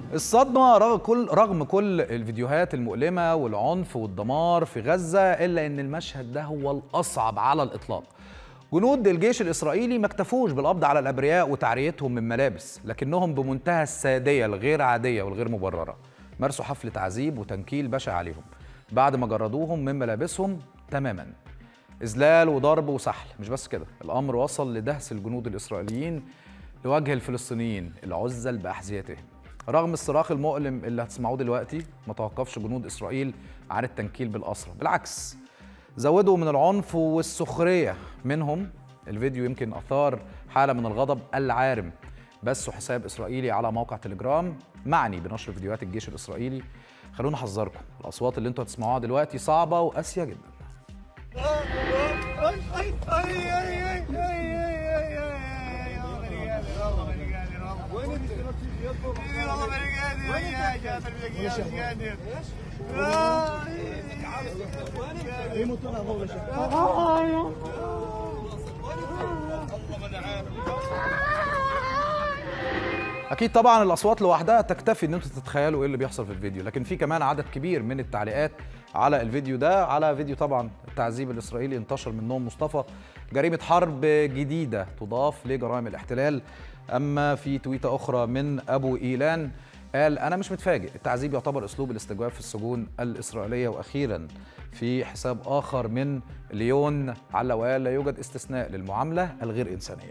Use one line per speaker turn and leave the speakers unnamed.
الصدمة رغم كل الفيديوهات المؤلمة والعنف والدمار في غزة، إلا أن المشهد ده هو الأصعب على الإطلاق. جنود الجيش الإسرائيلي ما اكتفوش بالقبض على الأبرياء وتعريتهم من ملابس، لكنهم بمنتهى السادية الغير عادية والغير مبررة مارسوا حفل تعذيب وتنكيل بشع عليهم بعد ما جردوهم من ملابسهم تماما. إذلال وضرب وسحل. مش بس كده، الأمر وصل لدهس الجنود الإسرائيليين لوجه الفلسطينيين العزل بأحذيتهم. رغم الصراخ المؤلم اللي هتسمعوه دلوقتي، ما توقفش جنود إسرائيل عن التنكيل بالأسرى، بالعكس زودوا من العنف والسخرية منهم. الفيديو يمكن أثار حالة من الغضب العارم، بثه حساب إسرائيلي على موقع تليجرام معني بنشر فيديوهات الجيش الإسرائيلي. خلونا أحذركم، الأصوات اللي انتوا هتسمعوها دلوقتي صعبة وقاسية جدا. أكيد طبعا الأصوات لوحدها تكتفي إن أنتوا تتخيلوا إيه اللي بيحصل في الفيديو، لكن في كمان عدد كبير من التعليقات على الفيديو ده، على فيديو طبعا التعذيب الإسرائيلي انتشر منهم مصطفى جريمة حرب جديدة تضاف لجرائم الاحتلال. أما في تويتة أخرى من أبو إيلان قال: أنا مش متفاجئ، التعذيب يعتبر أسلوب الاستجواب في السجون الإسرائيلية. وأخيرا في حساب آخر من ليون علق وقال: لا يوجد استثناء للمعاملة الغير إنسانية.